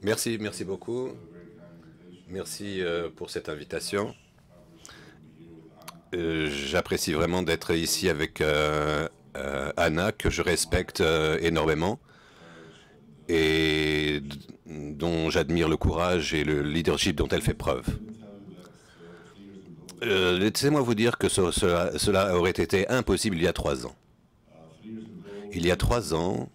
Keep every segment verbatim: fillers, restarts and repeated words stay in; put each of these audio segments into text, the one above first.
Merci, merci beaucoup. Merci euh, pour cette invitation. Euh, J'apprécie vraiment d'être ici avec euh, euh, Anna, que je respecte euh, énormément et dont j'admire le courage et le leadership dont elle fait preuve. Euh, Laissez-moi vous dire que ce, cela, cela aurait été impossible il y a trois ans. Il y a trois ans,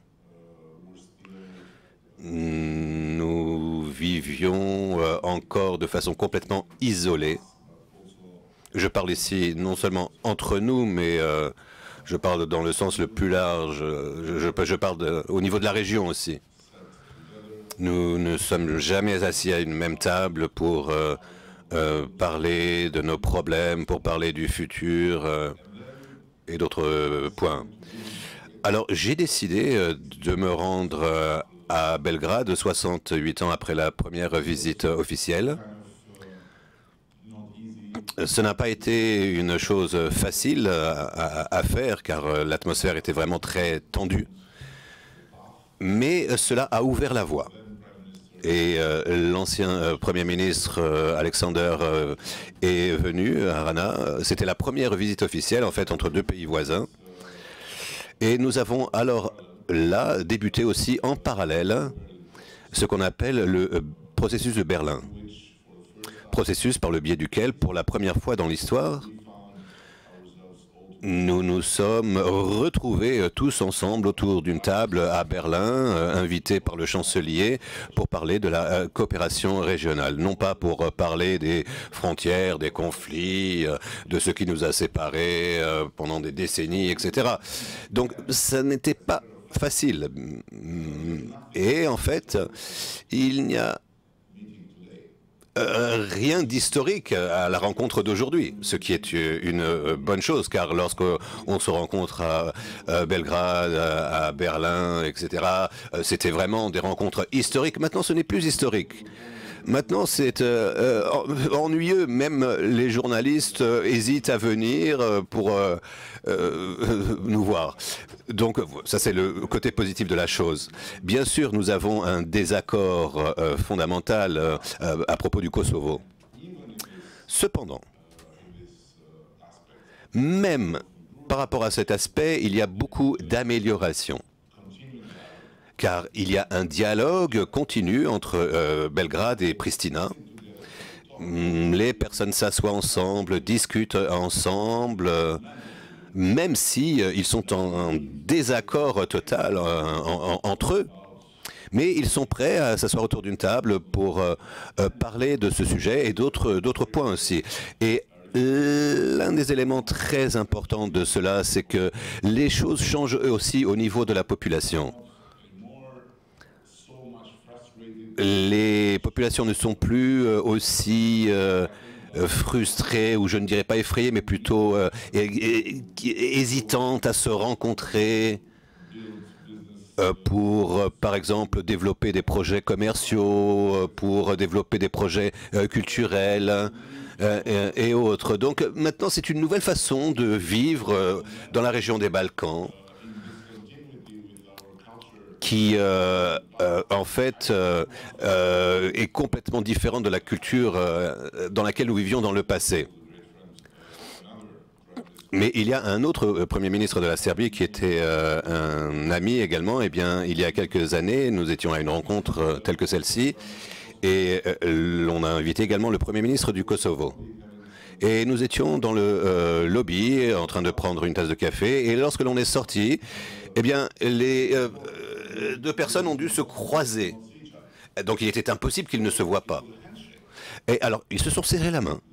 nous vivions euh, encore de façon complètement isolée. Je parle ici non seulement entre nous, mais euh, je parle dans le sens le plus large. Je, je, je parle de, au niveau de la région aussi. Nous ne sommes jamais assis à une même table pour euh, euh, parler de nos problèmes, pour parler du futur euh, et d'autres euh, points. Alors, j'ai décidé euh, de me rendre euh, à Belgrade, soixante-huit ans après la première visite officielle. Ce n'a pas été une chose facile à, à, à faire, car l'atmosphère était vraiment très tendue. Mais cela a ouvert la voie. Et euh, l'ancien euh, Premier ministre euh, Alexander euh, est venu à Rana. C'était la première visite officielle, en fait, entre deux pays voisins. Et nous avons alors là débuté aussi en parallèle ce qu'on appelle le euh, processus de Berlin. Processus par le biais duquel, pour la première fois dans l'histoire, nous nous sommes retrouvés tous ensemble autour d'une table à Berlin, euh, invités par le chancelier, pour parler de la euh, coopération régionale. Non pas pour euh, parler des frontières, des conflits, euh, de ce qui nous a séparés euh, pendant des décennies, et cetera. Donc ça n'était pas facile. Et en fait, il n'y a Euh, rien d'historique à la rencontre d'aujourd'hui, ce qui est une euh, bonne chose, car lorsqu'on se rencontre à euh, Belgrade, à, à Berlin, et cetera, euh, c'était vraiment des rencontres historiques. Maintenant, ce n'est plus historique. Maintenant, c'est euh, euh, ennuyeux. Même les journalistes euh, hésitent à venir euh, pour euh, euh, nous voir. Donc, ça, c'est le côté positif de la chose. Bien sûr, nous avons un désaccord euh, fondamental euh, à propos du Kosovo. Cependant, même par rapport à cet aspect, il y a beaucoup d'améliorations. Car il y a un dialogue continu entre euh, Belgrade et Pristina. Les personnes s'assoient ensemble, discutent ensemble, euh, même si euh, ils sont en, en désaccord total euh, en, en, entre eux. Mais ils sont prêts à s'asseoir autour d'une table pour euh, euh, parler de ce sujet et d'autres d'autres points aussi. Et l'un des éléments très importants de cela, c'est que les choses changent aussi au niveau de la population. Les populations ne sont plus euh, aussi euh, frustrées, ou je ne dirais pas effrayées, mais plutôt euh, hésitantes à se rencontrer euh, pour, euh, par exemple, développer des projets commerciaux, euh, pour développer des projets euh, culturels euh, et, et autres. Donc maintenant, c'est une nouvelle façon de vivre euh, dans la région des Balkans, qui, euh, euh, en fait, euh, euh, est complètement différente de la culture euh, dans laquelle nous vivions dans le passé. Mais il y a un autre euh, Premier ministre de la Serbie qui était euh, un ami également. Eh bien, il y a quelques années, nous étions à une rencontre euh, telle que celle-ci, et euh, l'on a invité également le Premier ministre du Kosovo. Et nous étions dans le euh, lobby, en train de prendre une tasse de café, et lorsque l'on est sorti, eh bien, les... Euh, deux personnes ont dû se croiser. Donc il était impossible qu'ils ne se voient pas. Et alors, ils se sont serrés la main.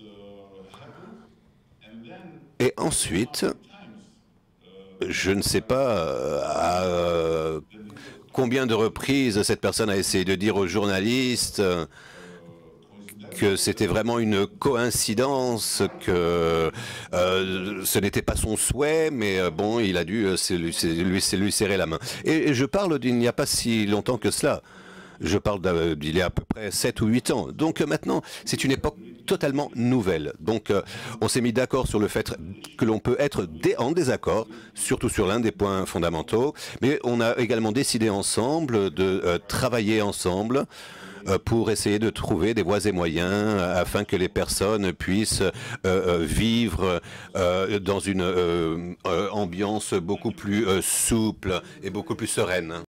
Et ensuite, je ne sais pas à euh, combien de reprises cette personne a essayé de dire aux journalistes que c'était vraiment une coïncidence, que euh, ce n'était pas son souhait, mais euh, bon, il a dû euh, lui, lui, lui serrer la main. Et, et je parle d'il n'y a pas si longtemps que cela. Je parle d'il y a à peu près sept ou huit ans. Donc euh, maintenant, c'est une époque totalement nouvelle. Donc euh, on s'est mis d'accord sur le fait que l'on peut être dé en désaccord, surtout sur l'un des points fondamentaux, mais on a également décidé ensemble de euh, travailler ensemble euh, pour essayer de trouver des voies et moyens euh, afin que les personnes puissent euh, euh, vivre euh, dans une euh, euh, ambiance beaucoup plus euh, souple et beaucoup plus sereine.